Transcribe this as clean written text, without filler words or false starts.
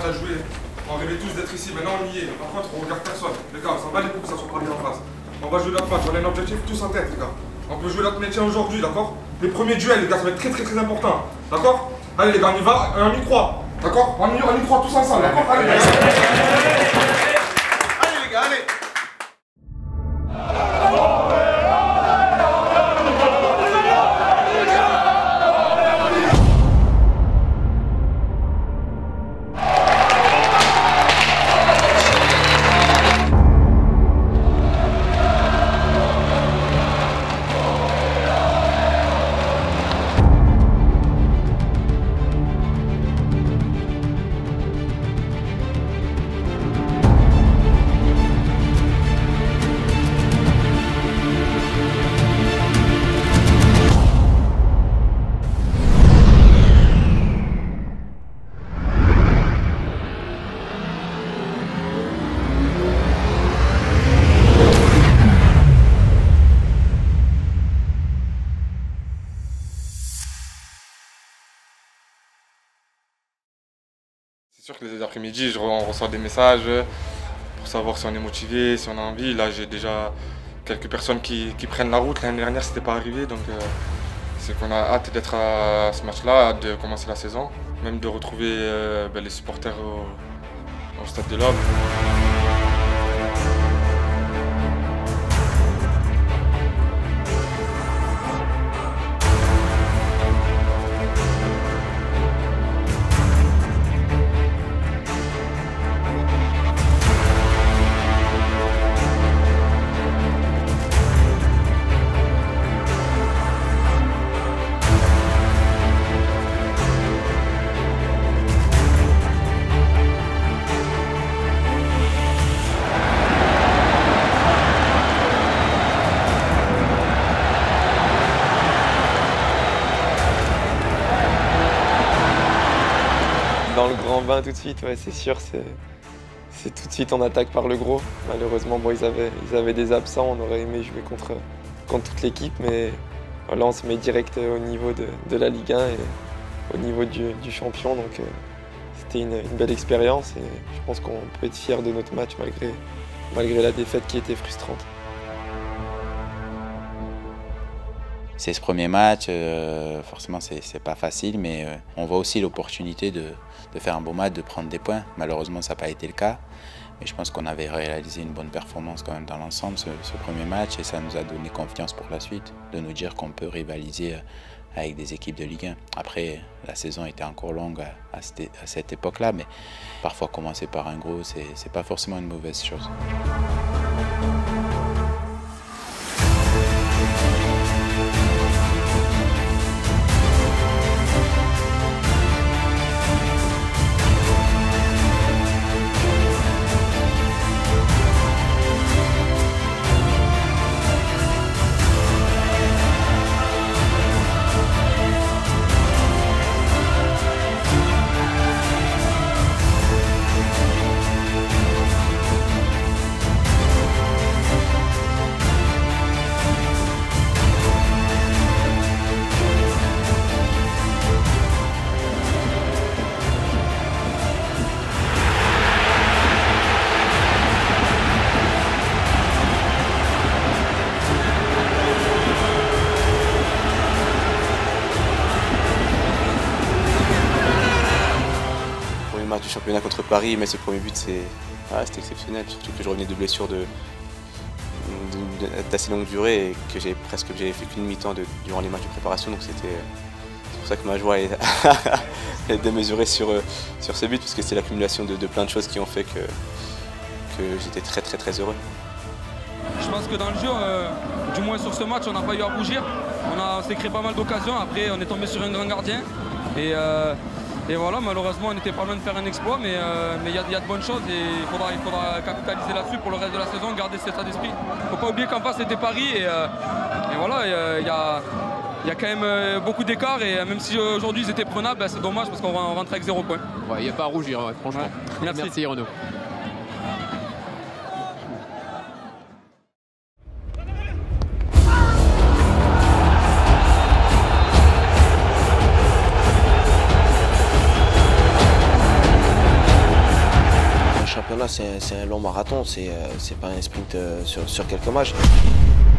match à jouer. On rêvait tous d'être ici, maintenant on y est. Par contre, on regarde personne. Les gars, on s'en bat les coups que ça soit Paris en face. On va jouer notre match, on a un objectif tous en tête, les gars. On peut jouer notre métier aujourd'hui, d'accord? Les premiers duels, les gars, ça va être très important. D'accord? Allez les gars, on y va, on y croit. D'accord? On y croit tous ensemble, d'accord? Allez les gars. Allez les gars, allez. C'est sûr que les après-midi, on reçoit des messages pour savoir si on est motivé, si on a envie. Là, j'ai déjà quelques personnes qui prennent la route. L'année dernière, c'était pas arrivé, donc c'est qu'on a hâte d'être à ce match-là, hâte de commencer la saison, même de retrouver les supporters au Stade de l'Aube. Dans le grand bain tout de suite, ouais, c'est sûr, c'est tout de suite on attaque par le gros. Malheureusement, bon, ils avaient des absents, on aurait aimé jouer contre toute l'équipe, mais voilà, on se met direct au niveau de la Ligue 1 et au niveau du champion, donc c'était une belle expérience et je pense qu'on peut être fier de notre match malgré la défaite qui était frustrante. C'est ce premier match, forcément c'est pas facile, mais on voit aussi l'opportunité de faire un beau match, de prendre des points. Malheureusement ça n'a pas été le cas, mais je pense qu'on avait réalisé une bonne performance quand même dans l'ensemble ce premier match et ça nous a donné confiance pour la suite, de nous dire qu'on peut rivaliser avec des équipes de Ligue 1. Après, la saison était encore longue à cette époque-là, mais parfois commencer par un gros, c'est pas forcément une mauvaise chose. Du championnat contre Paris, mais ce premier but c'était exceptionnel, surtout que je revenais de blessures d'assez longue durée et que j'avais fait qu'une mi-temps durant les matchs de préparation, donc c'est pour ça que ma joie est démesurée sur ce but, parce que c'est l'accumulation de plein de choses qui ont fait que j'étais très heureux. Je pense que dans le jeu, du moins sur ce match, on n'a pas eu à rougir. On s'est créé pas mal d'occasions, après on est tombé sur un grand gardien. Et voilà, malheureusement, on n'était pas loin de faire un exploit, mais il y a de bonnes choses et il faudra capitaliser là-dessus pour le reste de la saison, garder cet état d'esprit. Il ne faut pas oublier qu'en face, c'était Paris et voilà, il y a quand même beaucoup d'écart et même si aujourd'hui ils étaient prenables, c'est dommage parce qu'on rentre avec 0 points. Il n'y a pas à rougir, ouais, franchement. Ouais. Merci Renaud. championnat, c'est un long marathon, c'est pas un sprint sur quelques matchs.